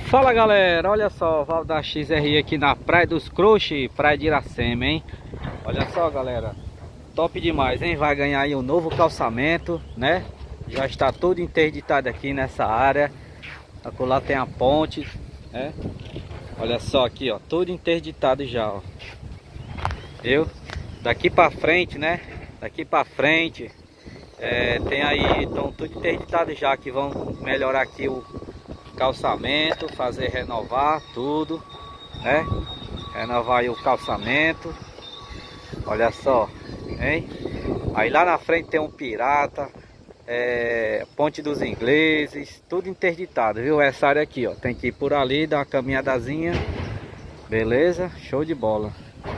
Fala galera, olha só, Val da XRI aqui na Praia dos Crochê, Praia de Iracema, hein? Olha só galera, top demais, hein? Vai ganhar aí um novo calçamento, né? Já está tudo interditado aqui nessa área. Acolá tem a ponte, né? Olha só aqui, ó, tudo interditado já, ó. Viu? Daqui pra frente, né? Daqui pra frente tem aí, estão tudo interditado já, que vão melhorar aqui o calçamento, fazer renovar tudo, né? Renovar aí o calçamento. Olha só, hein? Aí lá na frente tem um pirata, Ponte dos Ingleses, tudo interditado, viu? Essa área aqui, ó, tem que ir por ali, dar uma caminhadazinha, beleza? Show de bola.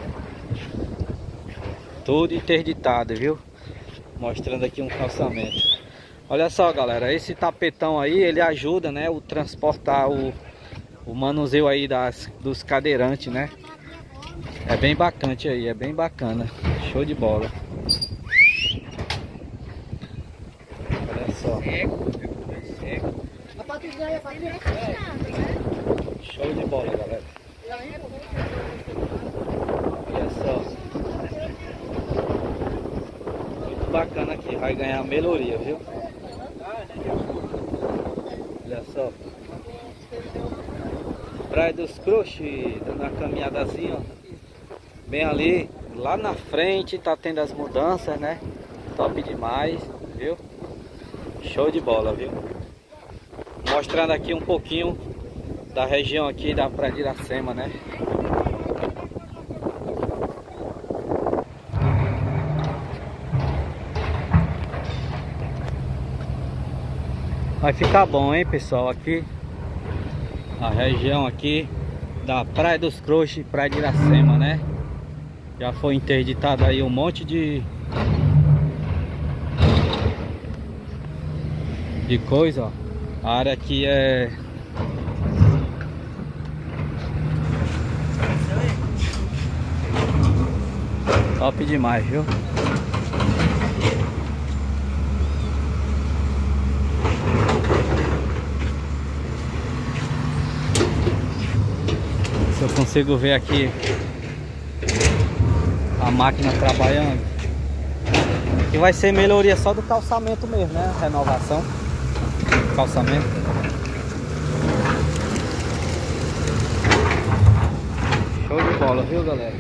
Tudo interditado, viu? Mostrando aqui um calçamento. Olha só galera, esse tapetão aí, ele ajuda, né, o transportar o manuseio aí dos cadeirantes, né? É bem bacana aí, é bem bacana. Show de bola. Olha só. Show de bola, galera. Olha só. Muito bacana aqui, vai ganhar melhoria, viu? Olha só, Praia dos Crochê, dando uma caminhadazinha, ó. Bem ali, lá na frente tá tendo as mudanças, né? Top demais, viu? Show de bola, viu? Mostrando aqui um pouquinho da região aqui da Praia de Iracema, né? Vai ficar bom, hein, pessoal? Aqui a região aqui da Praia dos Crochê, Praia de Iracema, né? Já foi interditado aí um monte de coisa, ó. A área aqui é top demais, viu? Se eu consigo ver aqui a máquina trabalhando, que vai ser melhoria só do calçamento mesmo, né? Renovação do calçamento. Show de bola, viu galera?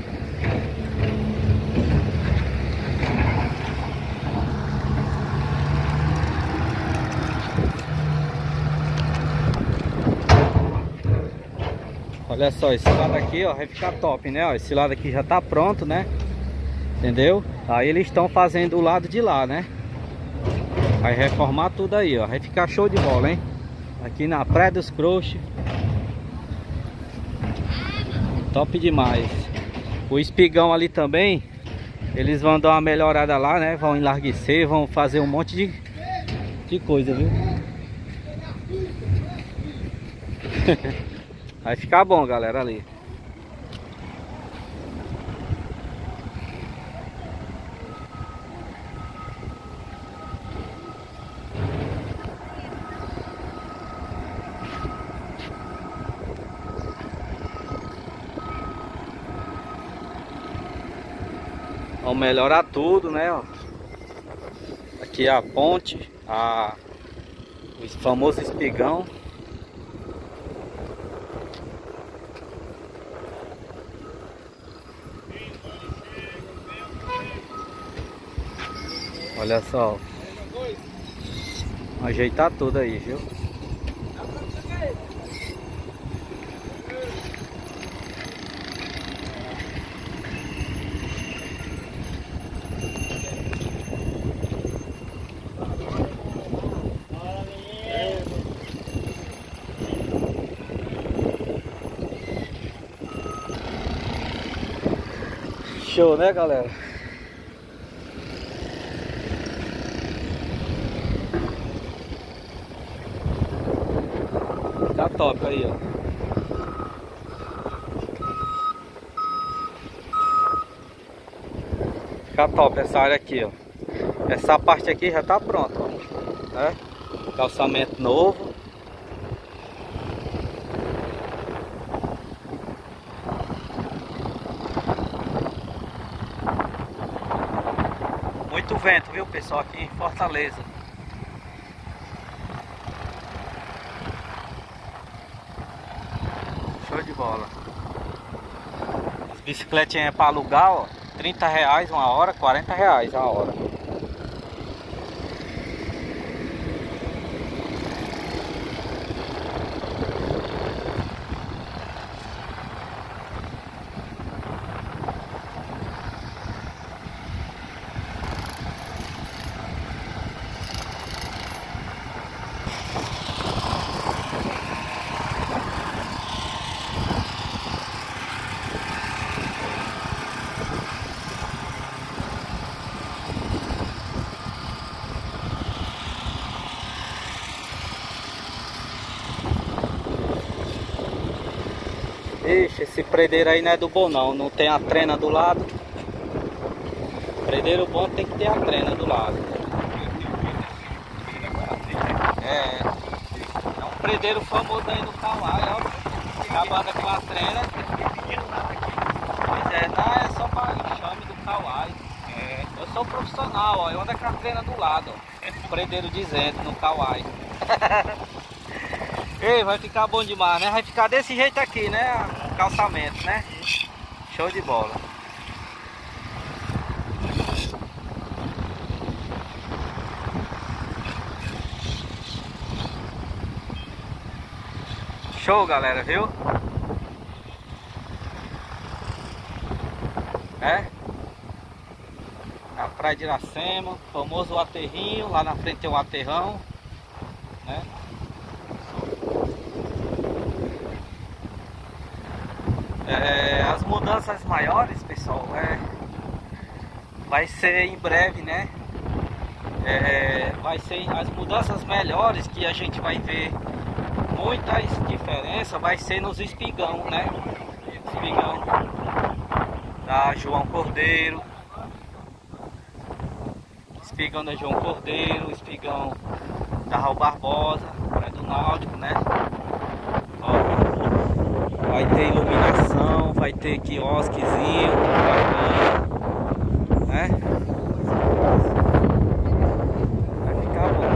Olha só, esse lado aqui, ó, vai ficar top, né? Ó, esse lado aqui já tá pronto, né? Entendeu? Aí eles estão fazendo o lado de lá, né? Vai reformar tudo aí, ó. Vai ficar show de bola, hein? Aqui na Praia dos Crochê. Top demais. O espigão ali também, eles vão dar uma melhorada lá, né? Vão enlarguecer, vão fazer um monte de coisa, viu? Vai ficar bom, galera, ali. Vão melhorar tudo, né? Ó. Aqui a ponte, o famoso espigão. Olha só, ajeitar tudo aí, viu? Show, né, galera? Tá top aí, ó. Fica top essa área aqui, ó. Essa parte aqui já tá pronta, ó, né? Calçamento novo. muito vento, viu, pessoal, aqui em Fortaleza. Show de bola. As bicicletinhas para alugar, ó, R$30 uma hora, R$40 a hora. Ixi, esse predeiro aí não é do bom não, não tem a trena do lado. Predeiro bom tem que ter a trena do lado. É um predeiro famoso aí no Kauai, ó. Acabada com a trena. Pois é, não, é só para enxame do Kauai. Eu sou profissional, ó, eu ando com a trena do lado, ó. Predeiro dizendo no Kauai. Ei, vai ficar bom demais, né? Vai ficar desse jeito aqui, né? O calçamento, né? Show de bola. Show, galera, viu? A praia de Iracema, famoso aterrinho. Lá na frente tem um aterrão, né? As mudanças maiores, pessoal, vai ser em breve, né? Vai ser as mudanças melhores que a gente vai ver muitas diferenças, vai ser nos espigão, né? Espigão da João Cordeiro, espigão da João Cordeiro, espigão da Raul Barbosa, Praia do Náutico, né? Ó, vai ter iluminação, vai ter quiosquezinho, né? Vai ficar bom.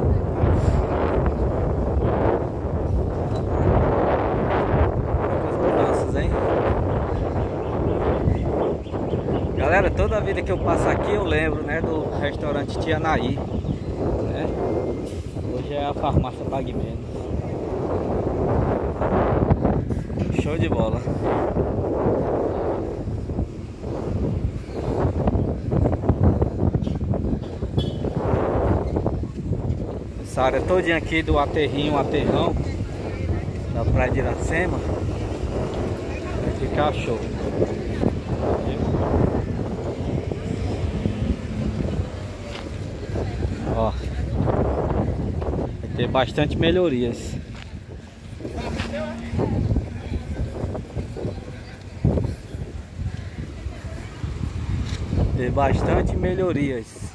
Muitas mudanças, hein? Galera, toda vida que eu passo aqui eu lembro, né, do restaurante Tianaí, né? Hoje é a farmácia Pague Menos. Show de bola. Essa área todinha aqui do aterrinho, aterrão da praia de Iracema vai ficar show. Ó, vai ter bastante melhorias. Tem bastante melhorias.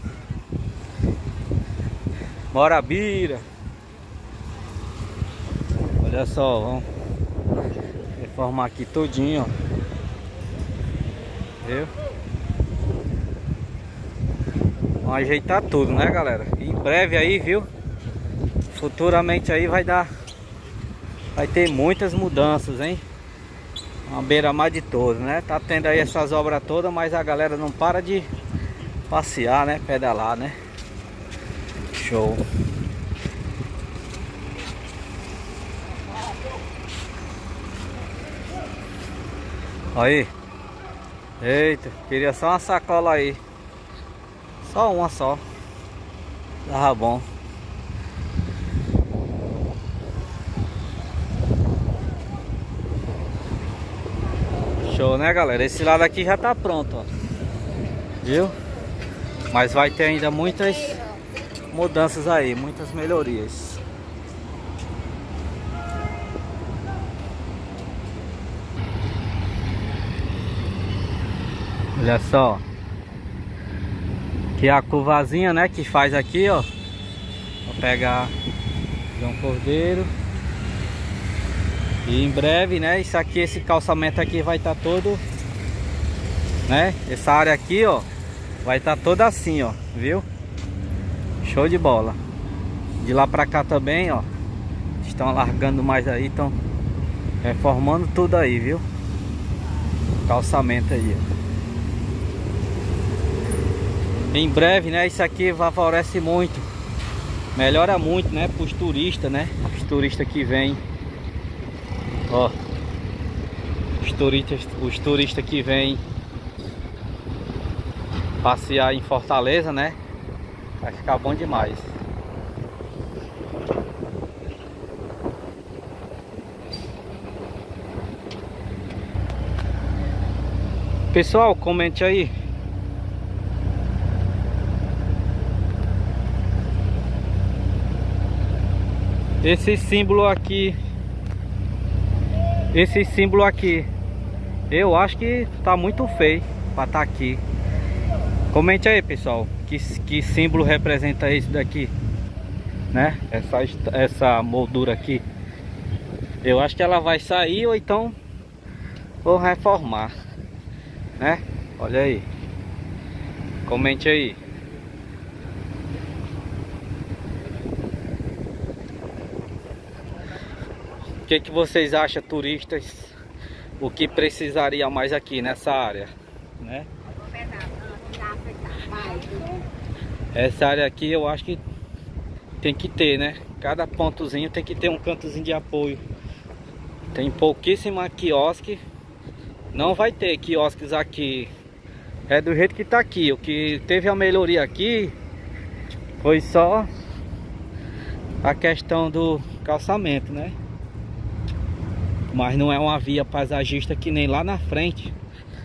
Morabira. Olha só, vamos reformar aqui todinho, ó. Viu? Vamos ajeitar tudo, né, galera? E em breve aí, viu? Futuramente aí vai ter muitas mudanças, hein? Uma beira-mar de todo, né? Tá tendo aí essas obras todas, mas a galera não para de passear, né? Pedalar, né? Show. Aí. Eita, queria só uma sacola aí. Só uma só. Tava bom. Show, né, galera? Esse lado aqui já tá pronto, ó. Viu? Mas vai ter ainda muitas mudanças aí, muitas melhorias. Olha só. Aqui é a curvazinha, né, que faz aqui, ó. Vou pegar João Cordeiro. E em breve, né, isso aqui, esse calçamento aqui vai estar todo, né, essa área aqui, ó, vai estar toda assim, ó, viu? Show de bola. De lá pra cá também, ó, estão alargando mais aí, estão reformando tudo aí, viu? Calçamento aí, ó. Em breve, né, isso aqui favorece muito, melhora muito, né, para os turistas, né? Os turistas que vêm, ó, os turistas que vêm passear em Fortaleza, né? Vai ficar bom demais. Pessoal, comente aí. Esse símbolo aqui, eu acho que tá muito feio para estar aqui. Comente aí, pessoal, que símbolo representa esse daqui, né? Essa moldura aqui. Eu acho que ela vai sair ou então vou reformar, né? Olha aí. Comente aí. O que vocês acham, turistas? O que precisaria mais aqui nessa área, né? Essa área aqui eu acho que tem que ter, né? Cada pontozinho tem que ter um cantozinho de apoio. Tem pouquíssima quiosque. Não vai ter quiosques aqui. É do jeito que tá aqui. O que teve a melhoria aqui foi só a questão do calçamento, né? Mas não é uma via paisagista que nem lá na frente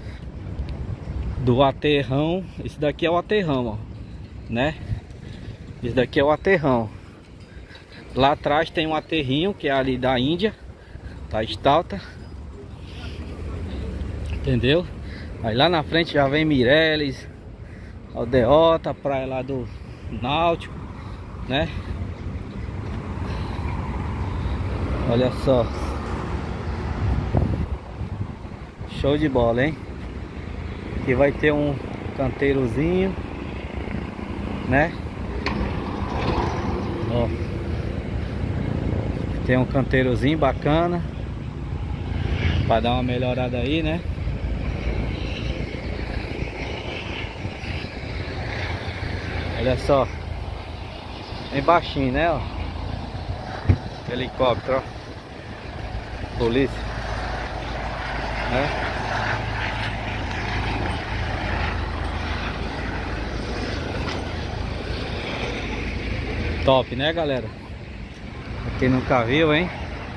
do aterrão. Esse daqui é o aterrão, ó, né? Esse daqui é o aterrão. Lá atrás tem um aterrinho que é ali da Índia, da Estalta, entendeu? Aí lá na frente já vem Mireles, Aldeota, praia lá do Náutico, né? Olha só. Show de bola, hein? Aqui vai ter um canteirozinho, né? Ó, tem um canteirozinho bacana para dar uma melhorada aí, né? Olha só, bem baixinho, né? Ó, helicóptero, ó. Polícia, né? Top, né, galera? Pra quem nunca viu, hein?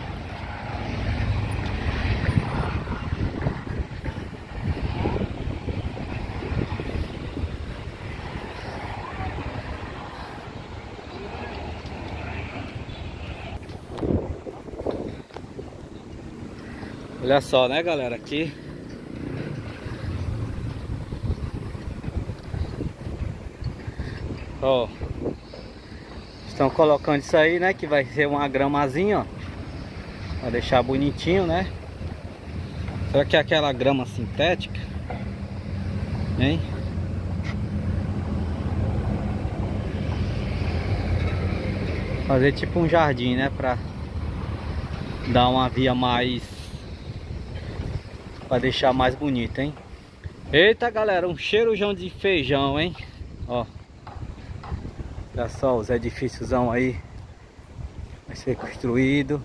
Olha só, né, galera? Aqui ó, estão colocando isso aí, né? Que vai ser uma gramazinha, ó, pra deixar bonitinho, né? Será que é aquela grama sintética, hein? Fazer tipo um jardim, né? Pra dar uma via mais, pra deixar mais bonito, hein? Eita, galera, um cheirojão de feijão, hein? Ó, olha só os edifícios aí. Vai ser construído.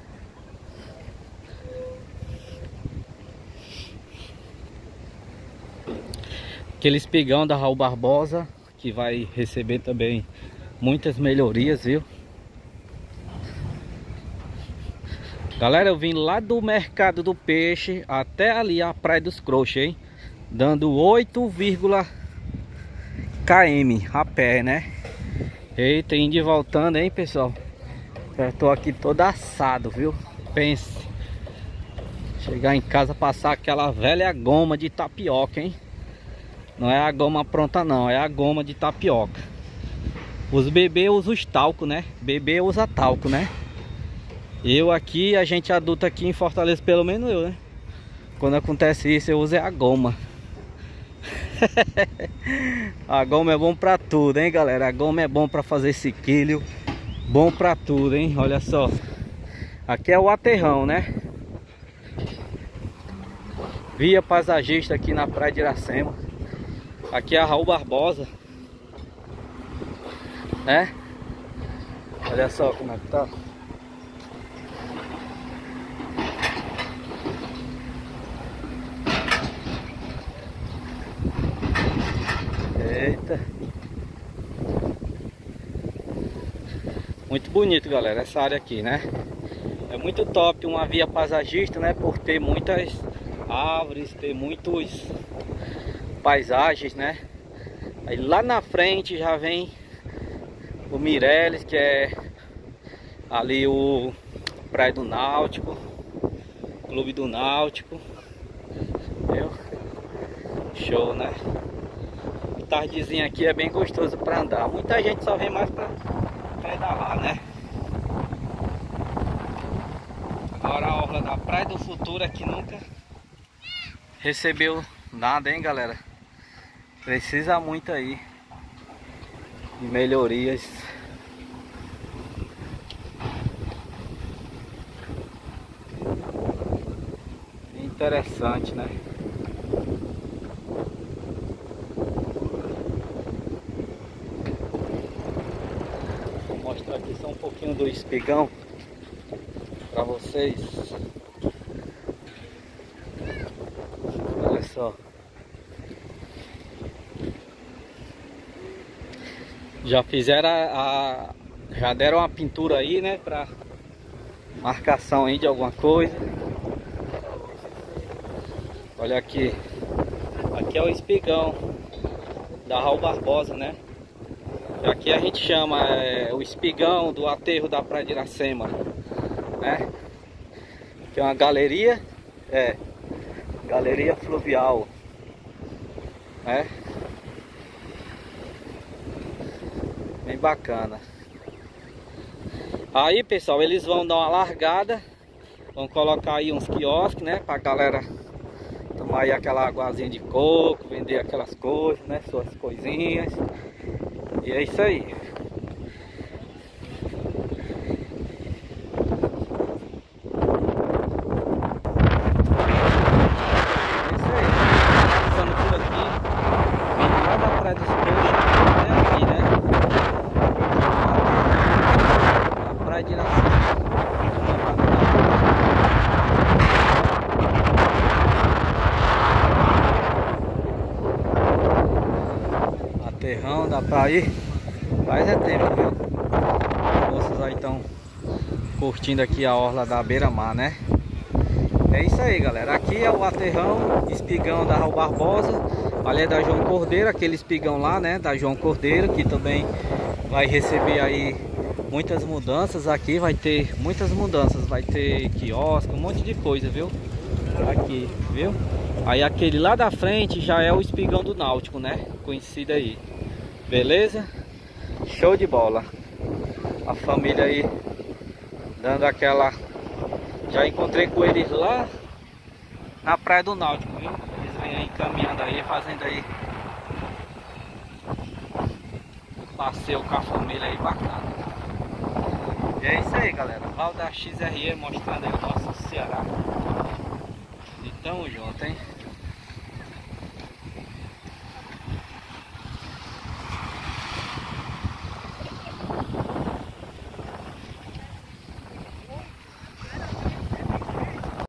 Aquele espigão da Raul Barbosa, que vai receber também muitas melhorias, viu? Galera, eu vim lá do Mercado do Peixe até ali a Praia dos Crochês, hein? Dando 8, km a pé, né? Eita, indo e voltando, hein, pessoal? Já tô aqui todo assado, viu? Pense. Chegar em casa, passar aquela velha goma de tapioca, hein? Não é a goma pronta não, é a goma de tapioca. Os bebês usam os talco, né? Bebê usa talco, né? Eu aqui, a gente adulto aqui em Fortaleza, pelo menos eu, né? Quando acontece isso, eu uso a goma. A goma é bom pra tudo, hein, galera? A goma é bom pra fazer sequilho. Bom pra tudo, hein? Olha só. Aqui é o aterrão, né? Via paisagista aqui na praia de Iracema. Aqui é a Raul Barbosa, né? Olha só como é que tá. Eita. Muito bonito, galera, essa área aqui, né? É muito top uma via paisagista, né? Por ter muitas árvores, ter muitos paisagens, né? Aí lá na frente já vem o Mireles, que é ali o Praia do Náutico, Clube do Náutico. Viu? Show, né? Tardezinha aqui é bem gostoso para andar. Muita gente só vem mais para pedalar, né? Agora a orla da Praia do Futuro aqui nunca recebeu nada, hein, galera? Precisa muito aí de melhorias. Interessante, né? Vou mostrar aqui só um pouquinho do espigão para vocês. Olha só. Já fizeram já deram uma pintura aí, né, para marcação aí de alguma coisa. Olha aqui. Aqui é o espigão da Raul Barbosa, né? Aqui a gente chama o espigão do aterro da Praia de Iracema, né? Que é uma galeria, galeria fluvial, né? Bem bacana. Aí, pessoal, eles vão dar uma largada, vão colocar aí uns quiosques, né, pra galera tomar aí aquela aguazinha de coco, vender aquelas coisas, né, suas coisinhas. E é isso aí. Aterrão dá pra ir. Faz tempo, viu? Os moços aí estão curtindo aqui a orla da beira-mar, né? É isso aí, galera. Aqui é o aterrão, espigão da Raul Barbosa. Ali é da João Cordeiro, aquele espigão lá, né? Da João Cordeiro, que também vai receber aí muitas mudanças. Aqui vai ter muitas mudanças. Vai ter quiosque, um monte de coisa, viu? Aqui, viu? Aí aquele lá da frente já é o espigão do Náutico, né? Conhecido aí. Beleza? Show de bola. A família aí dando aquela... Já encontrei com eles lá na Praia do Náutico, viu? Eles vêm aí caminhando aí, fazendo aí passeio com a família aí bacana. E é isso aí, galera. Val da XRE mostrando aí o nosso Ceará. E tamo junto, hein?